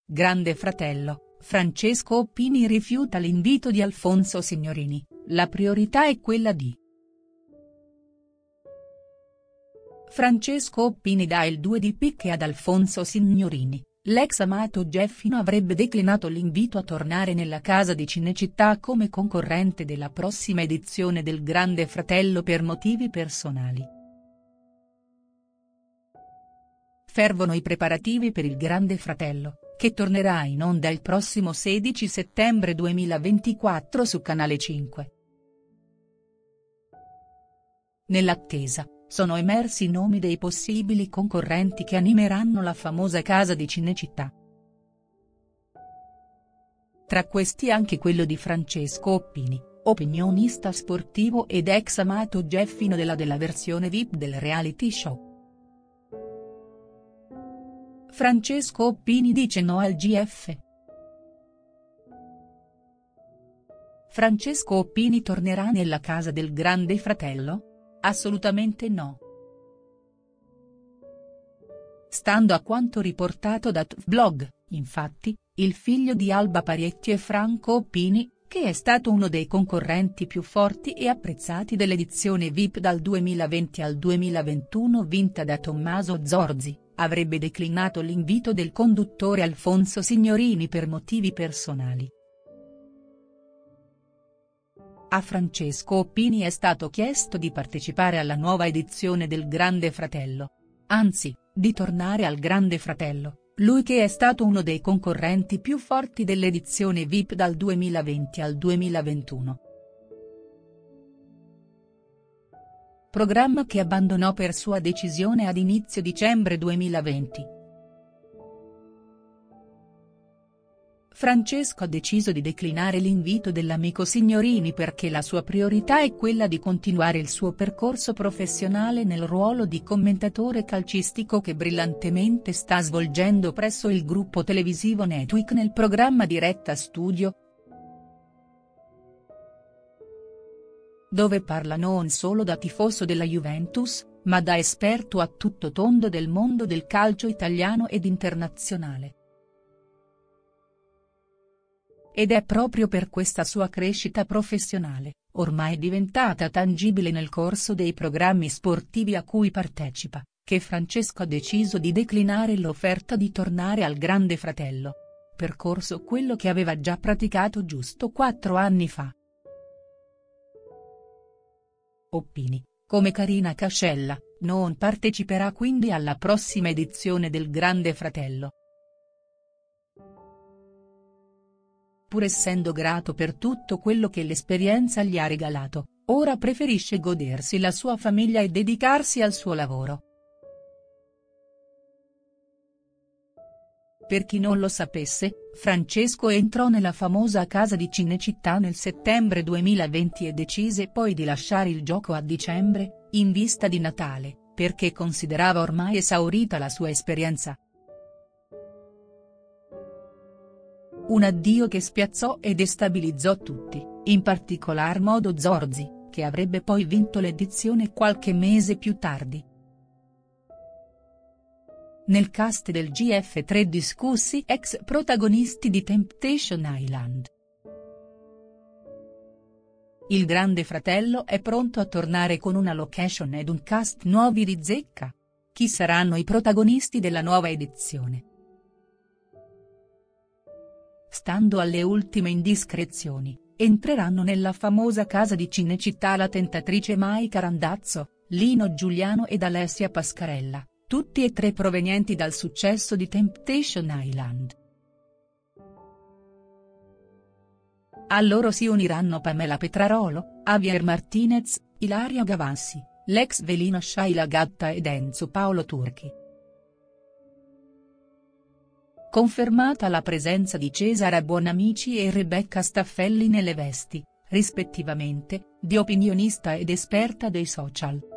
Grande Fratello, Francesco Oppini rifiuta l'invito di Alfonso Signorini, la priorità è quella di. Francesco Oppini dà il 2 di picche ad Alfonso Signorini, l'ex amato Geffino avrebbe declinato l'invito a tornare nella casa di Cinecittà come concorrente della prossima edizione del Grande Fratello per motivi personali. Fervono i preparativi per il Grande Fratello, che tornerà in onda il prossimo 16 settembre 2024 su Canale 5. Nell'attesa, sono emersi i nomi dei possibili concorrenti che animeranno la famosa casa di Cinecittà. Tra questi anche quello di Francesco Oppini, opinionista sportivo ed ex amato Geffino della versione VIP del reality show. Francesco Oppini dice no al GF. Francesco Oppini tornerà nella casa del Grande Fratello? Assolutamente no. Stando a quanto riportato da TVblog, infatti, il figlio di Alba Parietti e Franco Oppini, che è stato uno dei concorrenti più forti e apprezzati dell'edizione VIP dal 2020 al 2021 vinta da Tommaso Zorzi, avrebbe declinato l'invito del conduttore Alfonso Signorini per motivi personali. A Francesco Oppini è stato chiesto di partecipare alla nuova edizione del Grande Fratello. Anzi, di tornare al Grande Fratello, lui che è stato uno dei concorrenti più forti dell'edizione VIP dal 2020 al 2021. Programma che abbandonò per sua decisione ad inizio dicembre 2020. Francesco ha deciso di declinare l'invito dell'amico Signorini perché la sua priorità è quella di continuare il suo percorso professionale nel ruolo di commentatore calcistico che brillantemente sta svolgendo presso il gruppo televisivo Netweek nel programma Diretta Studio, dove parla non solo da tifoso della Juventus, ma da esperto a tutto tondo del mondo del calcio italiano ed internazionale. Ed è proprio per questa sua crescita professionale, ormai diventata tangibile nel corso dei programmi sportivi a cui partecipa, che Francesco ha deciso di declinare l'offerta di tornare al Grande Fratello. Percorso quello che aveva già praticato giusto 4 anni fa. Oppini, come Carina Cascella, non parteciperà quindi alla prossima edizione del Grande Fratello. Pur essendo grato per tutto quello che l'esperienza gli ha regalato, ora preferisce godersi la sua famiglia e dedicarsi al suo lavoro. Per chi non lo sapesse, Francesco entrò nella famosa casa di Cinecittà nel settembre 2020 e decise poi di lasciare il gioco a dicembre, in vista di Natale, perché considerava ormai esaurita la sua esperienza. Un addio che spiazzò e destabilizzò tutti, in particolar modo Zorzi, che avrebbe poi vinto l'edizione qualche mese più tardi. Nel cast del GF3 discussi ex protagonisti di Temptation Island. Il Grande Fratello è pronto a tornare con una location ed un cast nuovi di zecca? Chi saranno i protagonisti della nuova edizione? Stando alle ultime indiscrezioni, entreranno nella famosa casa di Cinecittà la tentatrice Maika Randazzo, Lino Giuliano ed Alessia Pascarella, tutti e 3 provenienti dal successo di Temptation Island. A loro si uniranno Pamela Petrarolo, Javier Martinez, Ilaria Gavassi, l'ex velina Shaila Gatta ed Enzo Paolo Turchi. Confermata la presenza di Cesara Buonamici e Rebecca Staffelli nelle vesti, rispettivamente, di opinionista ed esperta dei social.